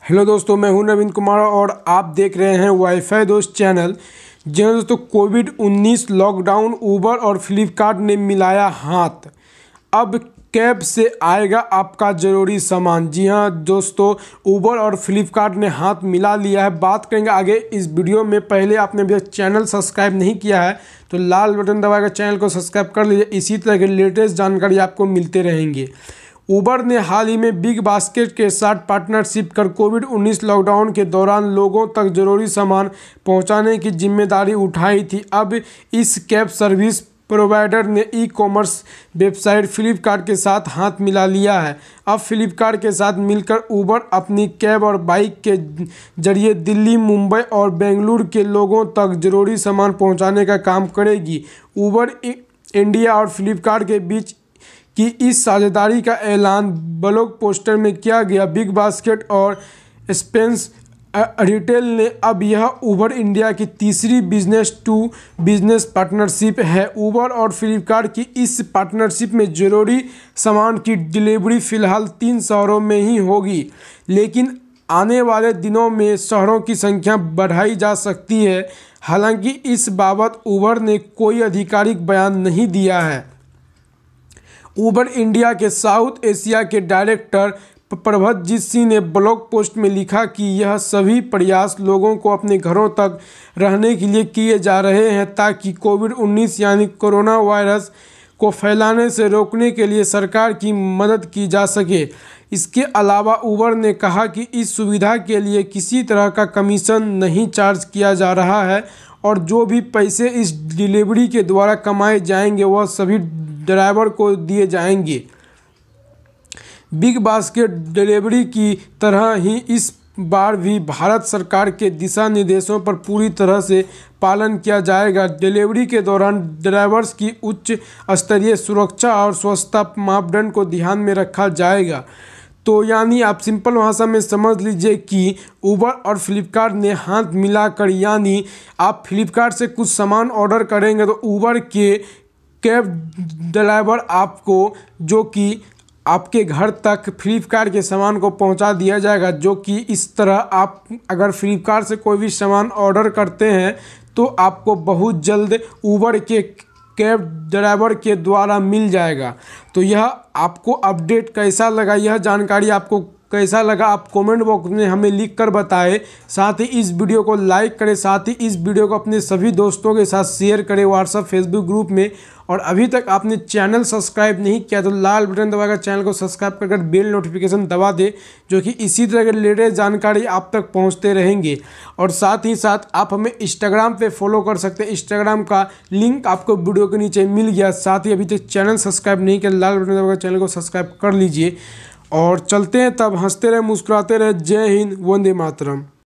Hello दोस्तों, मैं हूं नवीन कुमार और आप देख रहे हैं वाईफाई दोस्त चैनल। जी हाँ दोस्तों, कोविड-19 लॉकडाउन, उबर और फ्लिपकार्ट ने मिलाया हाथ। अब कैब से आएगा आपका ज़रूरी सामान। जी हाँ दोस्तों, उबर और फ्लिपकार्ट ने हाथ मिला लिया है। बात करेंगे आगे इस वीडियो में। पहले आपने अभी चैनल सब्सक्राइब नहीं किया है तो लाल बटन दबाकर चैनल को सब्सक्राइब कर लीजिए। इसी तरह की लेटेस्ट जानकारी आपको मिलते रहेंगे। उबर ने हाल ही में बिग बास्केट के साथ पार्टनरशिप कर कोविड-19 लॉकडाउन के दौरान लोगों तक जरूरी सामान पहुंचाने की जिम्मेदारी उठाई थी। अब इस कैब सर्विस प्रोवाइडर ने ई कॉमर्स वेबसाइट फ्लिपकार्ट के साथ हाथ मिला लिया है। अब फ्लिपकार्ट के साथ मिलकर उबर अपनी कैब और बाइक के जरिए दिल्ली, मुंबई और बेंगलुरु के लोगों तक जरूरी सामान पहुंचाने का काम करेगी। उबर इंडिया और फ्लिपकार्ट के बीच कि इस साझेदारी का ऐलान ब्लॉग पोस्टर में किया गया। बिग बास्केट और स्पेंस रिटेल ने अब यह उबर इंडिया की तीसरी बिजनेस टू बिजनेस पार्टनरशिप है। उबर और फ्लिपकार्ट की इस पार्टनरशिप में जरूरी सामान की डिलीवरी फिलहाल 3 शहरों में ही होगी, लेकिन आने वाले दिनों में शहरों की संख्या बढ़ाई जा सकती है। हालांकि इस बाबत उबर ने कोई आधिकारिक बयान नहीं दिया है। उबर इंडिया के साउथ एशिया के डायरेक्टर प्रभजीत सिंह ने ब्लॉग पोस्ट में लिखा कि यह सभी प्रयास लोगों को अपने घरों तक रहने के लिए किए जा रहे हैं ताकि कोविड-19 यानी कोरोना वायरस को फैलाने से रोकने के लिए सरकार की मदद की जा सके। इसके अलावा उबर ने कहा कि इस सुविधा के लिए किसी तरह का कमीशन नहीं चार्ज किया जा रहा है और जो भी पैसे इस डिलीवरी के द्वारा कमाए जाएंगे वह सभी ड्राइवर को दिए जाएंगे। बिग बास्केट डिलीवरी की तरह ही इस बार भी भारत सरकार के दिशा निर्देशों पर पूरी तरह से पालन किया जाएगा। डिलीवरी के दौरान ड्राइवर्स की उच्च स्तरीय सुरक्षा और स्वच्छता मापदंड को ध्यान में रखा जाएगा। तो यानी आप सिंपल भाषा में समझ लीजिए कि उबर और फ्लिपकार्ट ने हाथ मिलाकर, यानी आप फ्लिपकार्ट से कुछ सामान ऑर्डर करेंगे तो उबर के कैब ड्राइवर आपको, जो कि आपके घर तक फ्लिपकार्ट के सामान को पहुंचा दिया जाएगा। जो कि इस तरह आप अगर फ्लिपकार्ट से कोई भी सामान ऑर्डर करते हैं तो आपको बहुत जल्द उबर के कैब ड्राइवर के द्वारा मिल जाएगा। तो यह आपको अपडेट कैसा लगा, यह जानकारी आपको कैसा लगा, आप कमेंट बॉक्स में हमें लिख कर बताएं। साथ ही इस वीडियो को लाइक करें, साथ ही इस वीडियो को अपने सभी दोस्तों के साथ शेयर करें व्हाट्सएप फेसबुक ग्रुप में। और अभी तक आपने चैनल सब्सक्राइब नहीं किया तो लाल बटन दबाकर चैनल को सब्सक्राइब कर बेल नोटिफिकेशन दबा दे, जो कि इसी तरह के लेटेस्ट जानकारी आप तक पहुंचते रहेंगे। और साथ ही साथ आप हमें इंस्टाग्राम पे फॉलो कर सकते हैं। इंस्टाग्राम का लिंक आपको वीडियो के नीचे मिल गया। साथ ही अभी तक चैनल सब्सक्राइब नहीं किया, लाल बटन दबाकर चैनल को सब्सक्राइब कर लीजिए। और चलते हैं तब, हंसते रहे, मुस्कुराते रहे। जय हिंद, वंदे मातरम।